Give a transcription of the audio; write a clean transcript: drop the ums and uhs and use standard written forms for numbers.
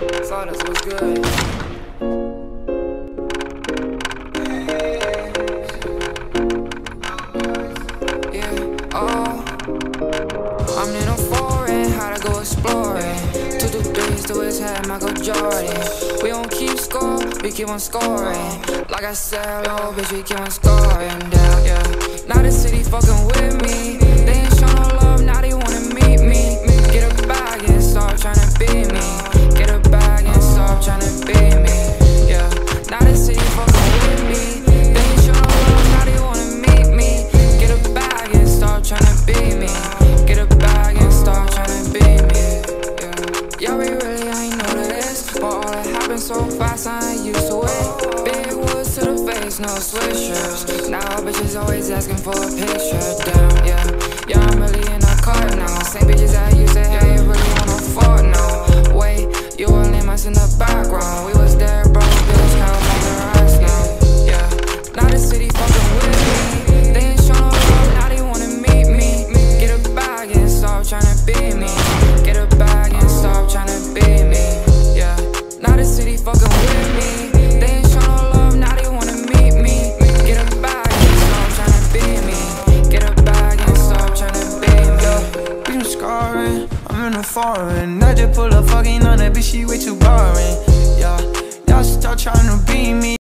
Flawless was good. Yeah, oh, I'm in a foreign, how to go exploring. 2 to 3s to his head, Michael Jordan. We don't keep score, we keep on scoring. Like I said, little bitch, we keep on scoring down, yeah. Now the city fucking with me. They ain't show no love, now they wanna meet me. Get a bag and stop tryna beat me. Get a bag and stop tryna beat me, yeah. Now the city fucking with me. They ain't show no love, now they wanna meet me. Get a bag and stop tryna beat me. Get a bag and stop tryna beat me, yeah. Yeah, we really ain't know this, but all that happened so fast, I ain't used to it. Big woods to the face, no swishers. Now bitches always asking for a picture, damn, yeah. Yeah, I'm really in a car now. Same bitches I used to hate, really wanna fuck now. Wait, you were lame us in the background. We was there, bro, bills count like the rest now, yeah. Now the city fucking with me. They ain't show no love, now they wanna meet me. Get a bag and stop tryna beat me. Get a bag and stop tryna beat me, yeah. Now the city fucking with me. They ain't show no love, now they wanna meet me. Get a bag and stop tryna beat me. Get a bag and stop tryna beat me. We been scarring, I'm in a foreign. I just pull a fucking on that bitch, she way too boring. Yeah, y'all start trying to beat me.